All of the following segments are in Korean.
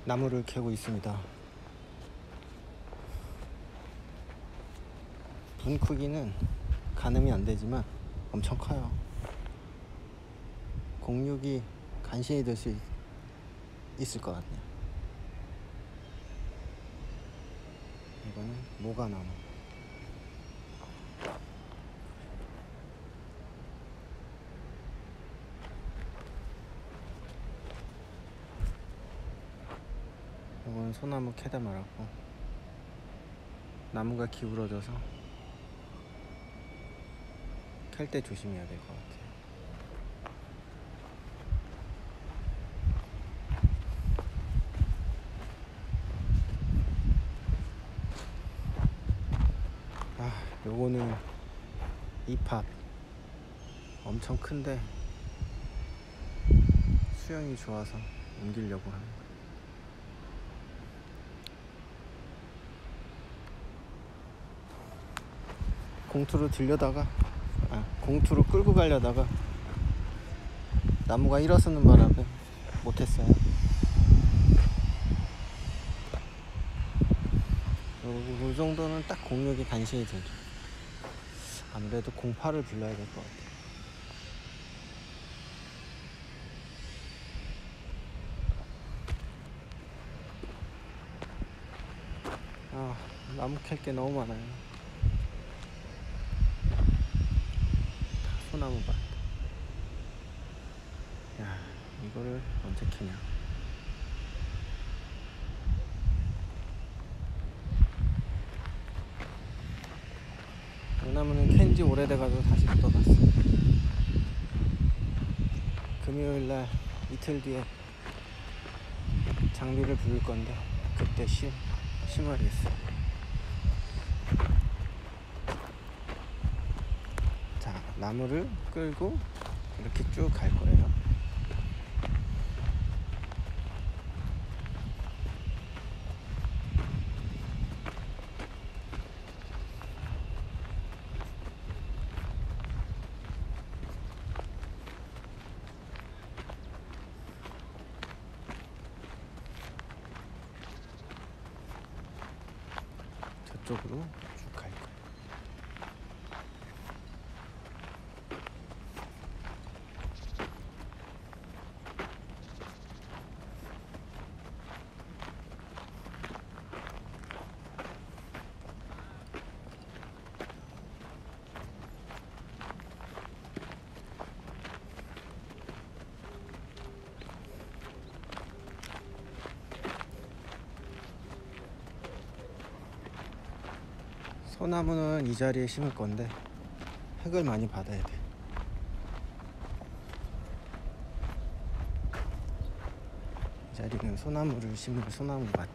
나무를 캐고 있습니다. 분 크기는 가늠이 안 되지만 엄청 커요. 공육이 간신히 될 수 있을 것 같네요. 이거는 모가나무. 이건 소나무 캐다 말았고, 나무가 기울어져서 캘 때 조심해야 될 것 같아요. 요거는 이팝 엄청 큰데 수영이 좋아서 옮기려고 합니다. 공투로 공투로 끌고 가려다가 나무가 일어서는 바람에 못했어요. 이 정도는 딱 공력이 간신히 되죠. 아무래도 공파를 불러야 될 것 같아요. 나무 캘 게 너무 많아요. 소나무 밭. 야, 이거를 언제 캐냐. 이 나무는 캔지 오래돼가지고 다시 뜯어놨어. 금요일날 이틀 뒤에 장비를 부를 건데 그때 심어야겠어. 자, 나무를 끌고 이렇게 쭉 갈 거예요. 저쪽으로 쭉 갈 거예요. 소나무는 이 자리에 심을 건데 흙을 많이 받아야 돼. 이 자리는 소나무를 심을 소나무 밭.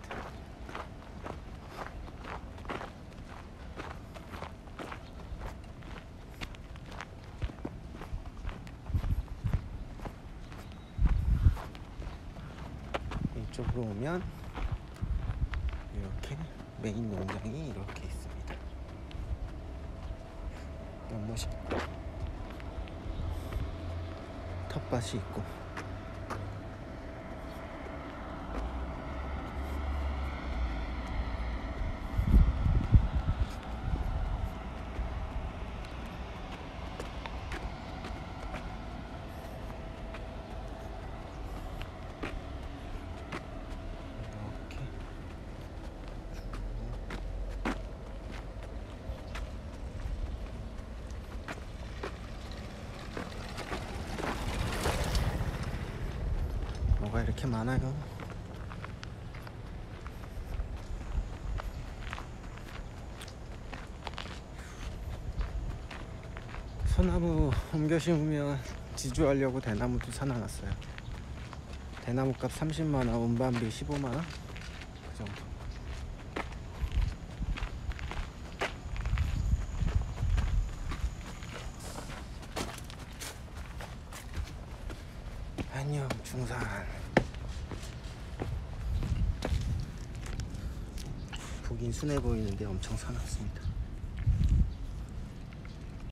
이쪽으로 오면 이렇게 메인 농장이 이렇게 있습니다. 연못이 있고 텃밭이 있고, 뭐가 이렇게 많아요. 소나무 옮겨 심으면 지주하려고 대나무도 사놔놨어요. 대나무 값 30만원, 운반비 15만원? 그 정도. 안녕 중산. 보긴 순해 보이는데 엄청 사납습니다.